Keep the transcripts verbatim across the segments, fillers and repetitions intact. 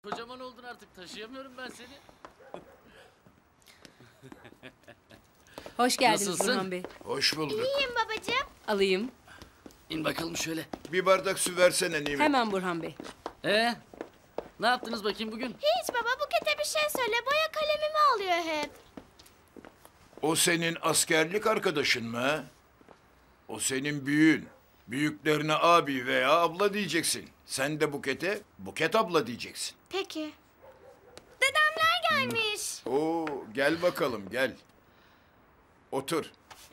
Kocaman oldun artık, taşıyamıyorum ben seni. Hoş geldiniz Nasılsın? Burhan Bey. Hoş bulduk. İyiyim babacığım. Alayım. İn bakalım şöyle. Bir bardak su versene Nimet. Hemen Burhan Bey. Ee, ne yaptınız bakayım bugün? Hiç baba, Buket'e bir şey söyle. Boya kalemimi alıyor hep. O senin askerlik arkadaşın mı? ha? O senin büyüğün. Büyüklerine abi veya abla diyeceksin. Sen de Buket'e Buket abla diyeceksin. Peki. Dedemler gelmiş. Oo, gel bakalım gel. Otur.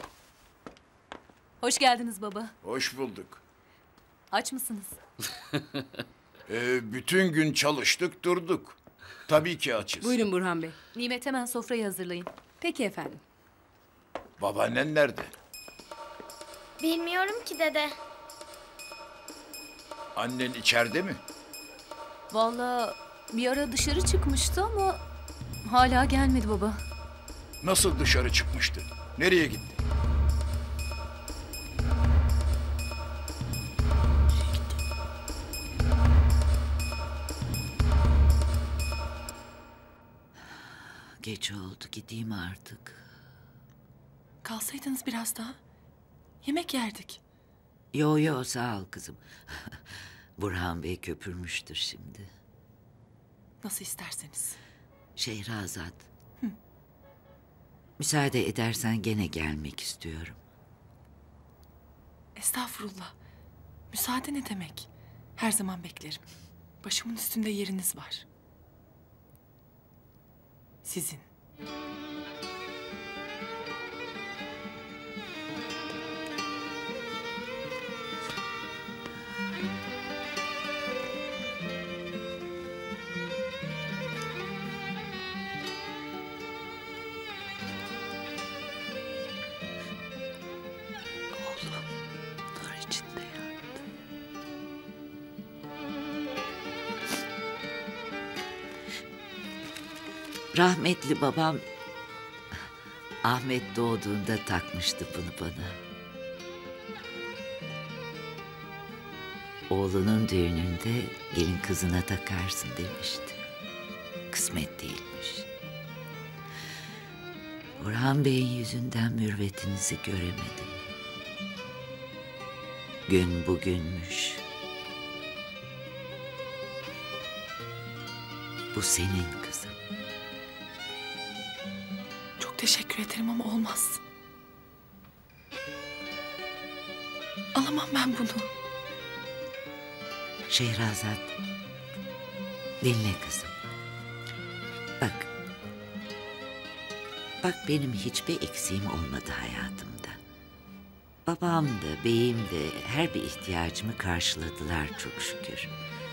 Hoş geldiniz baba. Hoş bulduk. Aç mısınız? Ee, bütün gün çalıştık durduk. Tabii ki açız. Buyurun Burhan Bey. Nimet hemen sofrayı hazırlayın. Peki efendim. Babaannen nerede? Bilmiyorum ki dede. Annen içeride mi? Vallahi bir ara dışarı çıkmıştı ama hala gelmedi baba. Nasıl dışarı çıkmıştı? Nereye gitti? Geç oldu, gideyim artık. Kalsaydınız biraz daha. Yemek yerdik. Yo yo, sağ ol kızım. Burhan Bey köpürmüştür şimdi. Nasıl isterseniz. Şehrazat. Hı. Müsaade edersen gene gelmek istiyorum. Estağfurullah. Müsaade ne demek? Her zaman beklerim. Başımın üstünde yeriniz var. Sizin. Oğlum nur içinde yattı. Rahmetli babam Ahmet doğduğunda takmıştı bunu bana. Oğlunun düğününde gelin kızına takarsın demişti. Kısmet değilmiş. Burhan Bey'in yüzünden mürvetinizi göremedim. Gün bugünmüş. Bu senin kızım. Çok teşekkür ederim ama olmaz. Alamam ben bunu. Şehrazat, dinle kızım. Bak, bak benim hiçbir eksiğim olmadı hayatımda. Babam da, beyim de her bir ihtiyacımı karşıladılar çok şükür.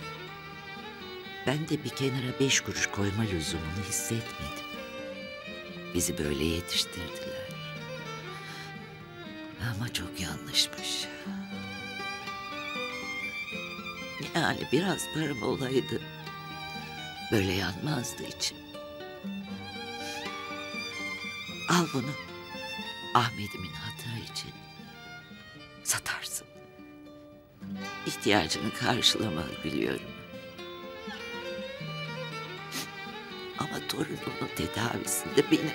Ben de bir kenara beş kuruş koyma lüzumunu hissetmedim. Bizi böyle yetiştirdiler. Ama çok yanlışmış. Yani biraz param olaydı, böyle yanmazdı içim. Al bunu, Ahmet'imin hatırı için satarsın. İhtiyacını karşılamalı biliyorum. Ama torunumun tedavisinde benim.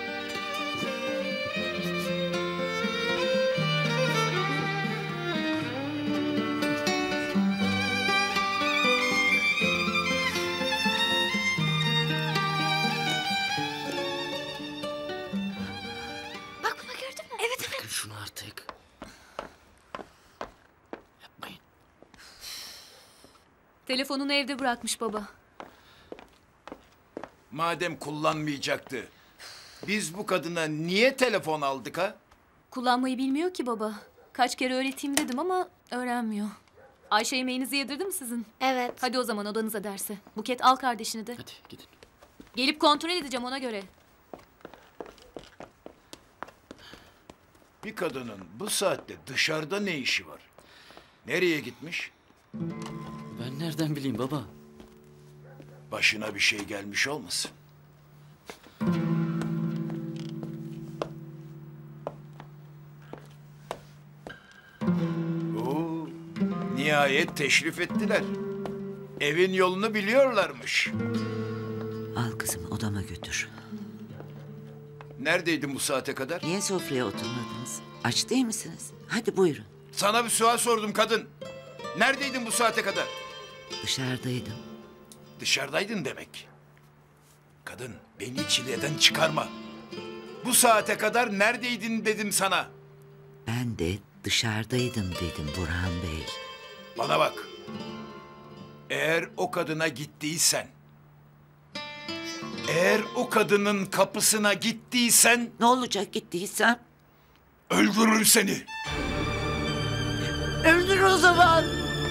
Bak baba, gördün mü? Evet evet. Bakın şunu artık. Yapmayın. Telefonunu evde bırakmış baba. Madem kullanmayacaktı. Biz bu kadına niye telefon aldık ha? Kullanmayı bilmiyor ki baba. Kaç kere öğreteyim dedim ama öğrenmiyor. Ayşe yemeğinizi yedirdi mi sizin? Evet. Hadi o zaman odanıza derse. Buket al kardeşini de. Hadi gidin. Gelip kontrol edeceğim ona göre. Bir kadının bu saatte dışarıda ne işi var? Nereye gitmiş? Ben nereden bileyim baba? Başına bir şey gelmiş olmasın? Oo, nihayet teşrif ettiler. Evin yolunu biliyorlarmış. Al kızım odama götür. Neredeydin bu saate kadar? Niye sofraya oturmadınız? Aç değil misiniz? Hadi buyurun. Sana bir sual sordum kadın. Neredeydin bu saate kadar? Dışarıdaydım. Dışarıdaydın demek. Kadın, beni çileden çıkarma. Bu saate kadar neredeydin dedim sana. Ben de dışarıdaydım dedim Burhan Bey. Bana bak. Eğer o kadına gittiysen... Eğer o kadının kapısına gittiysen... Ne olacak gittiysem? Öldürür seni. Öldür o zaman.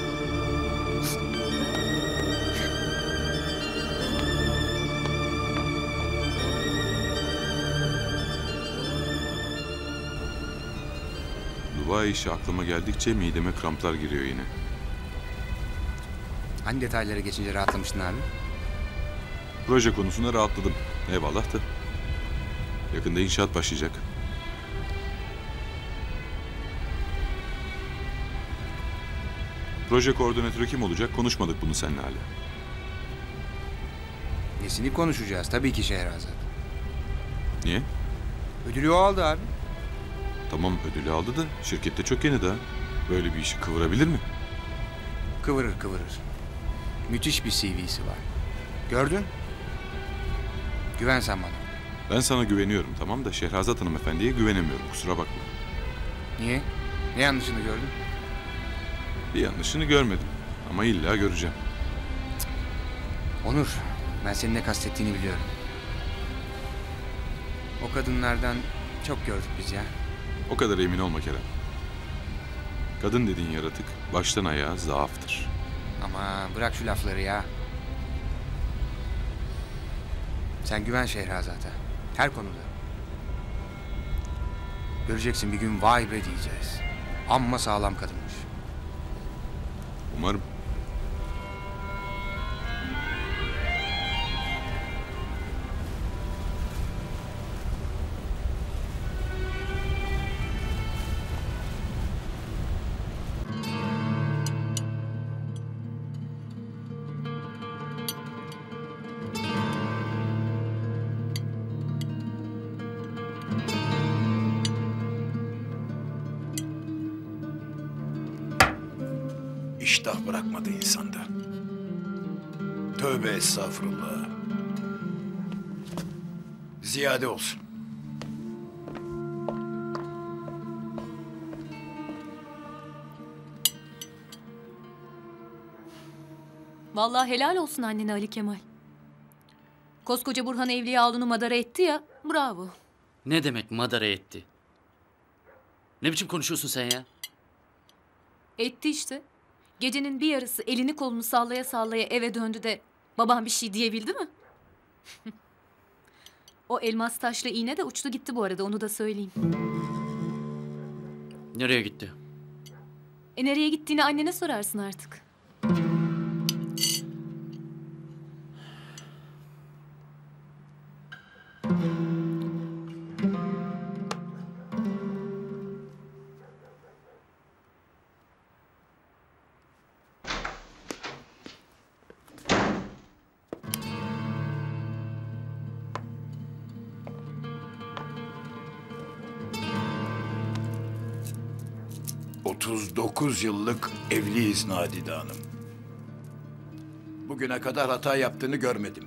Dubai işi aklıma geldikçe mideme kramplar giriyor yine. Hangi detaylara geçince rahatlamıştın abi? Proje konusunda rahatladım. Eyvallah da. Yakında inşaat başlayacak. Proje koordinatörü kim olacak? Konuşmadık bunu seninle hala. Nesini konuşacağız? Tabii ki Şehrazat. Niye? Ödülü o aldı abi. Tamam ödülü aldı da şirkette çok yeni daha. Böyle bir işi kıvırabilir mi? Kıvırır kıvırır. Müthiş bir C V'si var. Gördün? Güven sen bana. Ben sana güveniyorum tamam da Şehrazat hanımefendiye güvenemiyorum kusura bakma. Niye? Ne yanlışını gördün? Bir yanlışını görmedim ama illa göreceğim. Onur, ben senin ne kastettiğini biliyorum. O kadınlardan çok gördük biz ya. O kadar emin olma Kerem. Kadın dediğin yaratık baştan ayağa zaaftır. Ama bırak şu lafları ya. Sen güven Şehrazat'a. Her konuda. Göreceksin bir gün vay be diyeceğiz. Amma sağlam kadınmış. Umarım. İştah bırakmadı insanda. Tövbe estağfurullah. Ziyade olsun. Vallahi helal olsun annene Ali Kemal. Koskoca Burhan Evliyaoğlu'nu madara etti ya, bravo. Ne demek madara etti? Ne biçim konuşuyorsun sen ya? Etti işte. Gecenin bir yarısı elini kolunu sallaya sallaya eve döndü de babam bir şey diyebildi mi? O elmas taşlı iğne de uçtu gitti bu arada, onu da söyleyeyim. Nereye gitti? E nereye gittiğini annene sorarsın artık. otuz dokuz yıllık evliyiz Nadide Hanım. Bugüne kadar hata yaptığını görmedim.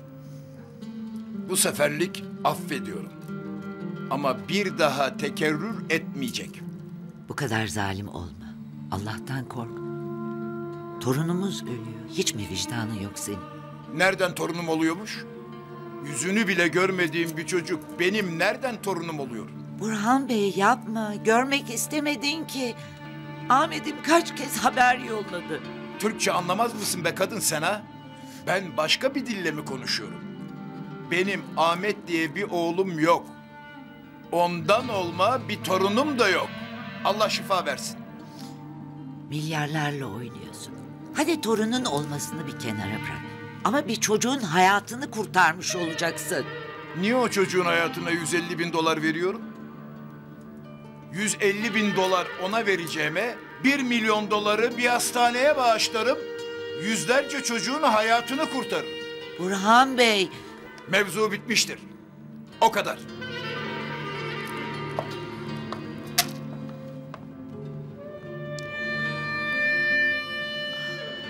Bu seferlik affediyorum. Ama bir daha tekerrür etmeyecek. Bu kadar zalim olma. Allah'tan kork. Torunumuz ölüyor. Hiç mi vicdanın yok senin? Nereden torunum oluyormuş? Yüzünü bile görmediğim bir çocuk benim nereden torunum oluyor? Burhan Bey yapma. Görmek istemedin ki. Ahmet'im kaç kez haber yolladı. Türkçe anlamaz mısın be kadın sen ha? Ben başka bir dille mi konuşuyorum? Benim Ahmet diye bir oğlum yok. Ondan olma bir torunum da yok. Allah şifa versin. Milyarlarla oynuyorsun. Hadi torunun olmasını bir kenara bırak. Ama bir çocuğun hayatını kurtarmış olacaksın. Niye o çocuğun hayatına yüz elli bin dolar veriyorum? yüz elli bin dolar ona vereceğime bir milyon doları bir hastaneye bağışlarım. yüzlerce çocuğun hayatını kurtarır. Burhan Bey, Mevzu bitmiştir. O kadar.